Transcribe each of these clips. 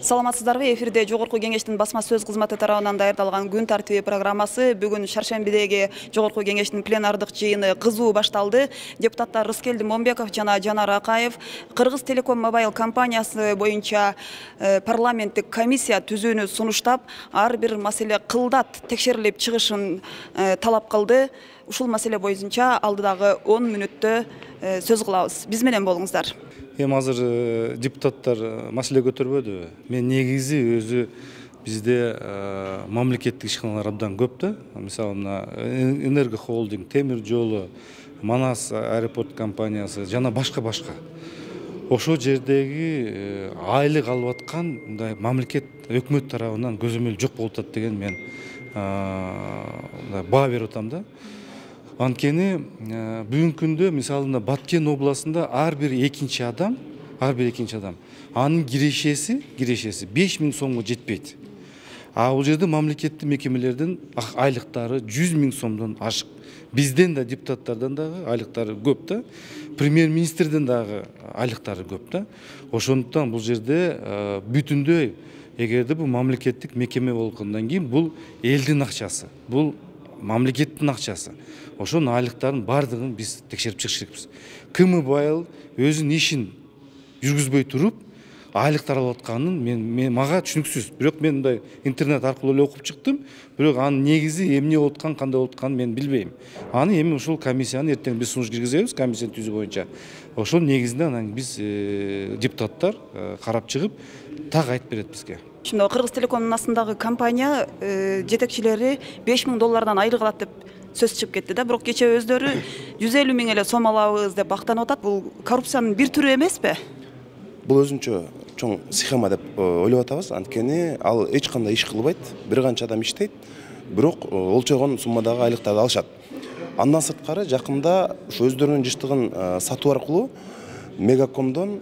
Саламатсыздарбы, эфирде Жогорку Кеңештин басма сөз кызматы тарабынан даярдалган күн тартиби программасы бүгүн шаршембидеги Жогорку Кеңештин пленардык жыйыны кызуу башталды. Депутаттар Рыскелди Момбеков жана Жанар Акаев Кыргыз Телеком Мобайл компаниясы боюнча парламенттик комиссия түзүүнү сунуштап, ар бир маселе кылдат текшерилип чыгышын талап кылды. Ушул маселе боюнча алдыдагы 10 мүнөттө сөз кылабыз. Биз менен болуңуздар. Азыр депутаттар маселе көтөрбөдү. Мен негизи өзү бизде мамлекеттик ишканалар абдан көп да. Мисалы мына Энерго холдинг, Темир жолу, Манас аэропорт компаниясы жана башка. Ошол жердеги айлык алып аткан мындай мамлекет өкмөт тарабынан көзөмөл жок болуп атат деген мен баа берип атам да. Анткени бүгүнкү күндө мисалында Баткен областында ар бир экинчи адам анын кирешеси 5000 сомго жетпейт. А бул жерде мамлекеттик мекемелердин айлыктары 100 000 сомдон ашык. Бизден да депутаттардан дагы айлыктары көп да. Премьер-министрден дагы айлыктары көп да. Ошондуктан бул жерде бүтүндөй эгерде бул мамлекеттик мекеме болгондон кийин бул элдин акчасы, бул мамлекеттин акчасы. Ошонун айлыктарын бардыгын биз текшерип чыгыш керекпиз. Ким байыл өзүнүн ишин жүргүзбөй туруп айлыктар алып атканын мага түшүнүксүз. Бирок мен мындай интернет аркылуу эле окуп чыктым. Бирок анын негизи эмне болуп атканын, кандай болуп атканын мен билбейм. Аны эми ушул комиссияны эртең биз сунуш киргизебиз, комиссияны түзүү боюнча. Ошол негизинде анан биз депутаттар карап чыгып так айтып берет бизге. Şimdi Kırgız Telekom'un астындагы компания жетекчилери $5000 айлык алат деп сөз чыгып кетти да. Бирок кече өздөрү 150 000 эле сом алабыз деп бактанып атат. Бул коррупциянын бир түрү эмеспи? Бул өзүнчө чоң схема деп ойлоп атабыз. Анткени ал эч кандай иш кылбайт, бир канча адам иштейт, бирок олчогон суммадагы айлыктарды алышат. Андан сырткары жакында ушу өздөрүнүн жыштыгын сатуу аркылуу Мегакомдон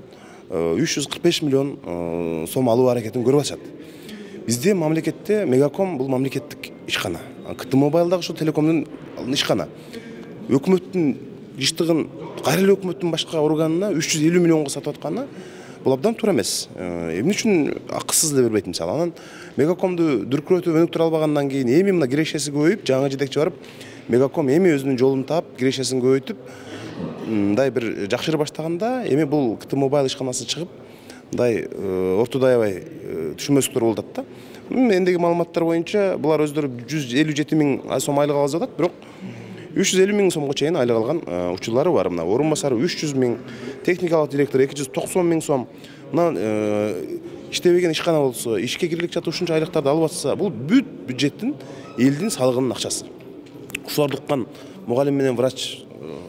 345 миллион сом алуу аракетин көрүп атышат. Bizde mamlekette Megacom бұл мамлекеттик ишкана. КТ Мобайл дагы ошо телекомдун ишкана. Өкмөттүн жыштыгын кайра эле өкмөттүн башка органына 350 миллионго сатып атканы бул абдан туура эмес. Эмне үчүн акысыз эле бербейт мисалы. Анан Megacomду дүркүрөтүп өнүктүрө албагандан кийин эми мына кирешеси көбөйүп, жаңы жетекчи барып, Megacom эми өзүнүн жолун таап, кирешесин көбөйтүп, мындай бир жакшыры баштаганда, эми бул КТ Мобайл ишканасы чыгып, мындай ортодой аябай түшүнмөстүктөр болуп атат да. Мендеги маалыматтар боюнча булар өздөрү 157 000 сом айлык алып атат, бирок 350 000 сомго чейин айлык алган учурлары бар. Мына орун басары 300 000, техникалык директор 290 000 сом. Мына иштебеген ишкана болсо, ишке кирип жатып ушунча айлыктарды алып атса, бул бүт бюджеттин, элдин салыгынын акчасы. Ушуларды уккан мугалим менен врач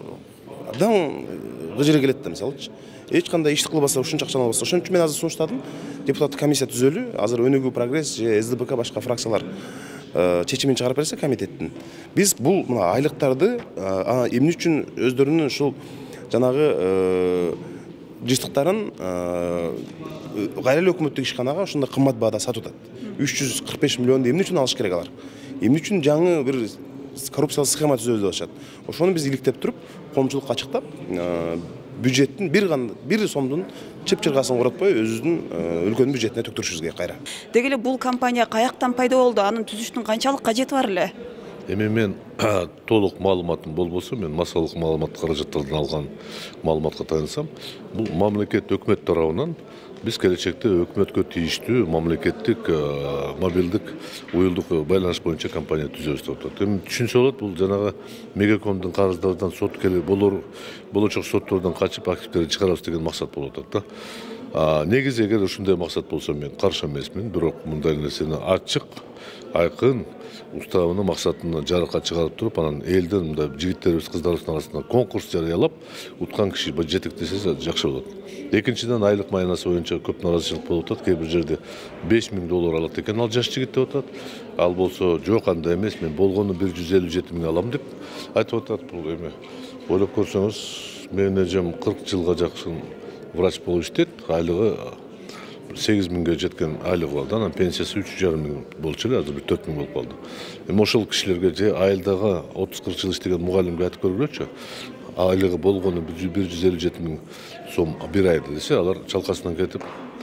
абдан гыжыры келет да, мисалычы. Эч кандай иш кылбаса, ушунча акчаны албаса. Ошон үчүн мен азыр сунуштадым. Депутаттык комиссия түзөлү. Азыр Өнүгүү прогресс же СДПК башка фракциялар чечимин чыгарып берсе комитеттин. Биз бул мына айлыктарды эмне үчүн өздөрүнүн ушул жанагы жыштыктарын кайра эле өкмөттүк ишканага ошондой кымбат баада сатып атат. 345 миллионду эмне үчүн алыш керек алар? Эмне үчүн жаңы бир коррупциялык схема түзөбүз деп атышат. Ошону биз иликтеп туруп, коомчулукка ачыктап, бюджеттин бир сомдун чып-чыргасын куратпай өзүнүн өлкөнүн бюджетине төктүрүшүбүз кайра. Деги эле бул компания каяктан пайда болду? Анын түзүштүн канчалык кажети бар эле? Эми мен толук маалыматым болбосо, мен массалык маалымат каражаттардан алган маалыматка таянсам, бул мамлекет өкмөт тарабынан биз келечекте өкмөткө тийиштүү мамлекеттик мобилдик уюлдук байланыш боюнча компания түзөбүз деп атат. Эми түшүнсө болот, бул жанагы Мегакомдун карыздарынан сот болочок соттордон качып активдерди чыгарабыз деген максат болуп атат да. Негизи эгер ушундай максат болсо мен каршы эмесмин, бирок мындай нерсени ачык, айкын уставына максатына жарыкка чыгарып туруп, анан элдин мындай жигиттерибиз, кыздарыбыздын арасында конкурс жарыялап, уткан киши жетектесе жакшы болот. Экинчиден айлык майнасы боюнча көп наразычылык болуп атат. Кээ бир жерде $5000 алат экен, ал жаш жигит деп атат. Ал болсо жок, андай эмес, мен болгону 157 000 алам деп айтып атат. Бул эми ойлоп көрсөңүз, менин эжем 40 жылга жакын врач болуп иштейт, айлыгы 8 000 жеткен айлыгы бар. Анан пенсиясы 3,5 000 болчу эле, азыр 4 000 болуп калды. Эми ошол кишилерге же айылдагы 30-40 жыл иштеген мугалимге айтып көргүлөчү. Айлыгы болгону 157 000 сом бир айда десе, алар чалкасынан кетип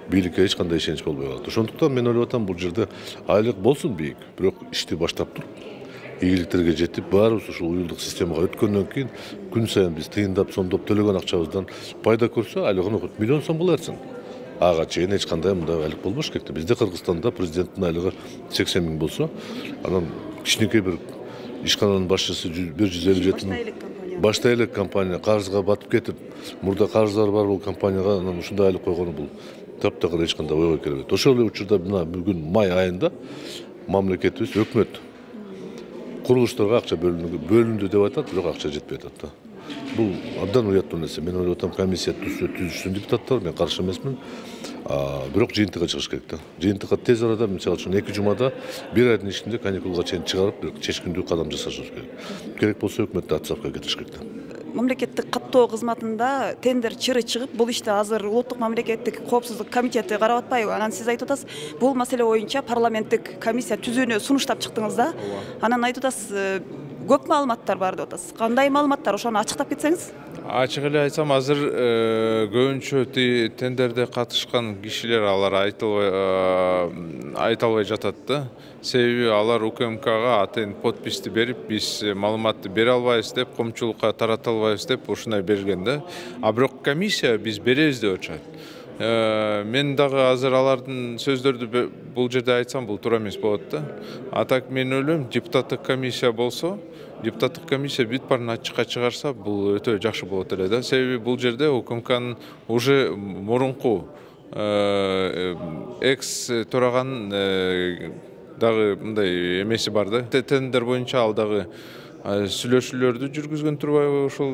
бийликке эч кандай ишенич болбой калат. Ошондуктан мен ойлоп атам, бул жерде айлык болсун бийик, бирок ишти баштап туруп ийгиликтерге жетип, баарыбыз ушул уюлдук системага өткөндөн кийин күн сайын биз тыйындап, сомдоп төлөгөн акчабыздан пайда көрсө, айлыгын миллион сом боларсың. Ага чейин эч кандай мындай айлык болбош керек. Бизде Кыргызстанда президенттин айлыгы 80 000 болсо, анан кичинекей бир ишкананын башчысы 157 000 башта элек компания карызга батып кетип, мурда карыздары бар бул компанияга анан ушундай айлык койгону бул таптакыр эч кандай ойго келбейт. Ошол эле учурда мына бүгүн май айында мамлекетибиз, өкмөт курулуштарга акча бөлүндү деп айтат, бирок акча жетпей атат да. Бул абдан уяттуу нерсе. Мен ойлоп атам, комиссия түзүшсүн депутаттар, мен каршы эмесмин. Бирок жыйынтыкка чыгыш керек да. Жыйынтыкка тез арада, мисалы үчүн 2 жумада, 1 айдын ичинде каникулга чейин чыгарып, бир чечкиндүү кадам жасашыбыз керек. Керек болсо өкмөттү отставкага кетириш керек да. Мамлекеттик каттоо кызматында тендер чыры чыгып, бул ишти азыр улуттук мамлекеттик коопсуздук комитети карап атпайбы? Анан сиз айтып атасыз, бул маселе боюнча парламенттик комиссия түзүүнү сунуштап чыктыңыз да. Анан айтып атасыз, көп маалыматтар бар деп атасыз. Кандай маалыматтар, ошону ачыктап кетсеңиз? Ачык эле айтсам, азыр көбүнчө тендерде катышкан кишилер алар айта албай жатат да. Себеби алар УКМКга атайын подписти берип, биз маалыматты бере албайбыз деп, коомчулукка тарата албайбыз деп ушундай берген да. А бирок комиссия биз беребиз деп атышат. Мен дагы азыр алардын сөздөрдү бул жерде айтсам, бул туура эмес болот да. А так мен ойлойм, депутаттык комиссия болсо, депутаттык комиссия бүт баарын ачыкка чыгарса, бул өтө жакшы болот эле да. Себеби бул жерде УКМКнын уже мурунку экс төраган дагы мындай эмеси бар да. Тендер боюнча ал дагы сүйлөшүүлөрдү жүргүзгөн турбайбы? Ошол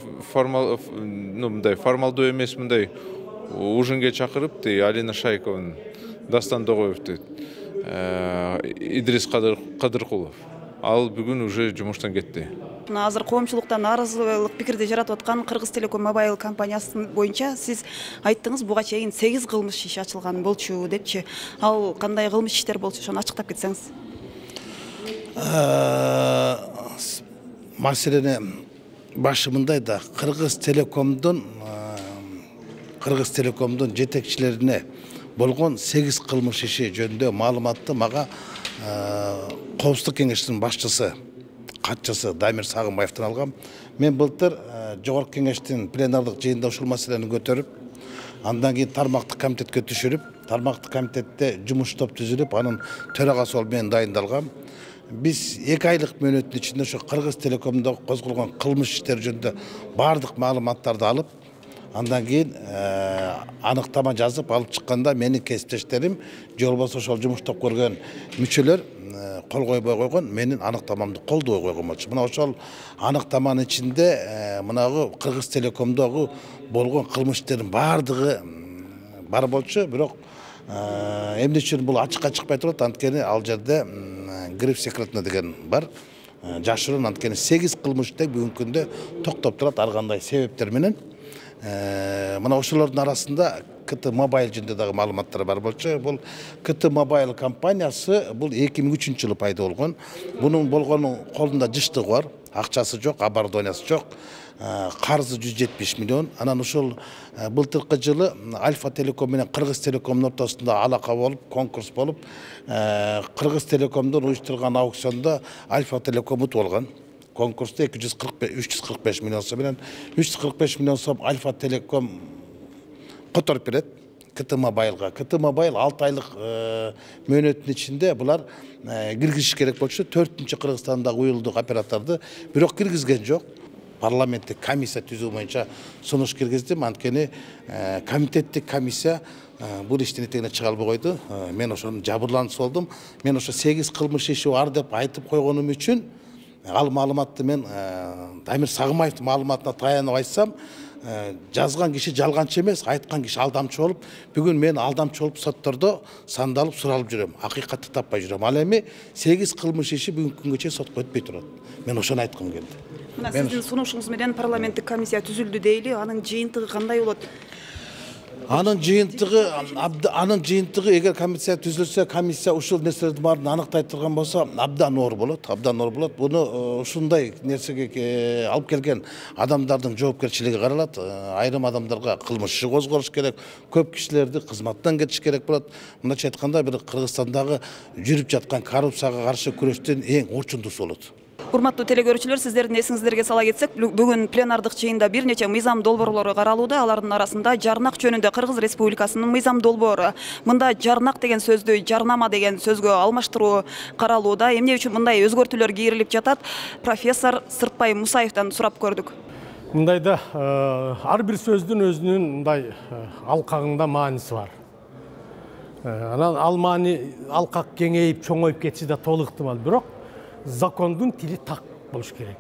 формалдуу эмес мындай ужинге чакырып, Алина Шайкованы, Дастан Догоевду, Идрис Кадыркулов. Ал бүгүн уже жумуштан кетти. Азыр коомчулукта нааразылык пикирди жаратып аткан Кыргыз Телеком Мобайл компаниясы боюнча сиз айттыңыз, буга чейин 8 кылмыш иш ачылган болчу депчи. Ал кандай кылмыш иштер болчу, ошону ачыктап кетсеңиз? Маселени башы мындай да, Кыргыз Телекомдун жетекчилерине болгон 8 кылмыш иши жөнүндө маалыматты мага Коопсуздук кеңештин башчысы, катчысы Дамир Сагынбаевден алгам. Мен былтыр Жогорку кеңештин пленардык жыйынында ушул маселени көтөрүп, андан кийин тармактык комитетке түшүрүп, тармактык комитетте жумуш топ түзүлүп, анын төрагасы болуп мен дайындалгам. Биз 2 айлык мөөнөттүн ичинде ошо Кыргыз Телекомдо козголгон кылмыш иштери жөнүндө баардык маалыматтарды алып, андан кийин аныктама жазып алып чыкканда менин кесиптештерим же болбосо ошол жумуш топ көргөн мүчөлөр кол койбой койгон, менин аныктамамды колдобой койгон болчу. Мына ошол аныктаманын ичинде мынагы Кыргыз Телекомдогу болгон кылмыш иштердин баардыгы бар болчу, бирок эмне үчүн бул ачыкка чыкпай турат? Анткени ал жерде гриф секретно деген бар. Жашыруун, анткени 8 кылмыш иште бүгүнкү күндө токтоп турат ар кандай себептер менен. Мына ошолордун арасында КТ Мобайл жөнүндө дагы маалыматтар бар болчу. Бул КТ Мобайл компаниясы бул 2003 жылы пайда болгон. Бунун болгону колунда жыштыгы бар, акчасы жок, оборудованиясы жок, карызы 170 миллион. Анан ошол былтыркы жылы Альфа Телеком менен Кыргыз Телекомдун ортосунда алака болуп, конкурс болуп, Кыргыз Телекомдун уюштурган аукциондо Альфа Телеком утуп алган. Конкурста 345 миллион сом менен 345 миллион сом Альфа Телеком которуп берет КТ Мобайлга. КТ Мобайл 6 айлык мөөнөттүн ичинде булар киргизиш керек болчу. 4-нчи Кыргызстандагы уюлдук операторду бирок киргизген жок. Парламенттик комиссия түзүү боюнча сунуш киргиздим. Анткени комитеттик комиссия бул иштин этегине чыга албай койду. Мен ошонун жабырлануучусу болдум. Мен ошо 8 кылмыш иши бар деп айтып койгонум үчүн ал маалыматты мен Дамир Сагынбаевдин маалыматына таянып айтсам, жазган киши жалганчы эмес, айткан киши алдамчы болуп, бүгүн мен алдамчы болуп соттордо сандалып суралып жүрөм, акыйкатты таппай жүрөм. Ал эми 8 кылмыш иши бүгүнкү күнгө чейин сотко өтпөй турат. Мен ошону айткым келди. Мына сиздин сунушуңуз менен парламенттик комиссия түзүлдү дейли, анын жыйынтыгы кандай болот? Анын жыйынтыгы эгер комиссия түзүлсө, комиссия ушул нерселердин баарын аныктай турган болсо, абдан оор болот. Буну ушундай нерсеге алып келген адамдардын жоопкерчилиги каралат. Айрым адамдарга кылмыш иши козголуш керек, көп кишилерди кызматтан кетиш керек болот. Мындайча айтканда, бир Кыргызстандагы жүрүп жаткан коррупцияга каршы күрөштүн эң орчундусу болот. Урматтуу телекөрүүчүлөр, сиздердин эсиңиздерге сала кетсек, бүгүн пленардык жыйында бир нече мыйзам долбоорлору каралууда. Алардын арасында жарнак жөнүндө Кыргыз Республикасынын мыйзам долбоору. Мында жарнак деген сөздү жарнама деген сөзгө алмаштыруу каралууда. Эмне үчүн мындай өзгөртүүлөр кийрилип жатат? Профессор Сыртбай Мусаевден сурап көрдүк. Мындайда ар бир сөздүн өзүнүн мындай алкагында мааниси бар. Анан ал маани алкак кеңейип, чоңоюп кетиши да толук ыктымал. Бирок закондун тили так болуш керек.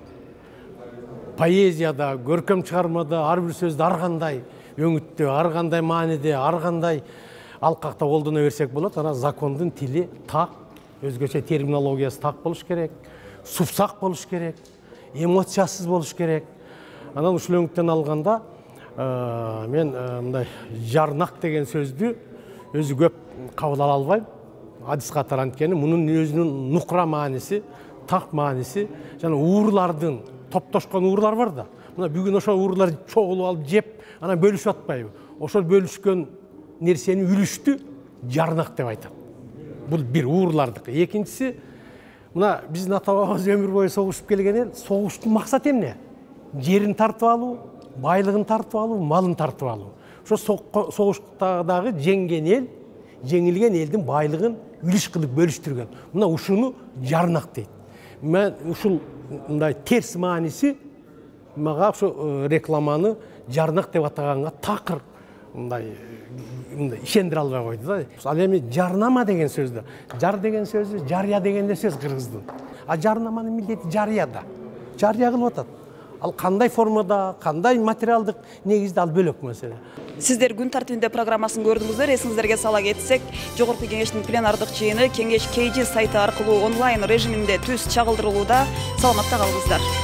Поэзияда, көркөм чыгармада ар бир сөздү ар кандай өңүттө, ар кандай мааниде, ар кандай алкакта колдоно берсек болот. Анан закондун тили так, өзгөчө терминологиясы так болуш керек, супсак болуш керек, эмоциясыз болуш керек. Анан ушул өңүттөн алганда мен мындай жарнак деген сөздү өзү көп кабыл ала албайм. Адис катары, анткени мунун өзүнүн нукра мааниси, так мааниси, жана уурлардын топтошкон уурлар бар да. Мына бүгүн ошол уурлар чогулуп алып жеп, анан бөлүшүп атпайбы? Ошол бөлүшкөн нерсени үлүштү жарнак деп айтат. Бул бир уурлардыкы. Экинчиси, мына биздин ата бабабыз өмүр бою согушуп келген эл, согуштун максаты эмне? Жерин тартып алуу, байлыгын тартып алуу, малын тартып алуу. Ошо согуштагы жеңген эл, жеңилген элдин байлыгын үлүш кылып бөлүштүргөн. Мына ушуну жарнак дейт. Мен ушул мындай терс мааниси мага ошо рекламаны жарнак деп атаганга такыр мындай ишендире албай койду да. Ал эми жарнама деген сөздү, жар деген сөзү жарыя деген сөз кыргыздын. А жарнаманын милдети жарыяда. Жарыя кылып атат. Ал кандай формада, кандай материалдык негизде ал бөлөк маселе. Сиздер күн тартибинде программасын көрдүңүздөр. Эсиңиздерге сала кетсек, Жогорку Кеңештин пленардык жыйыны Кеңеш KG сайты аркылуу онлайн режиминде түз чагылдырылууда. Саламатта калыңыздар.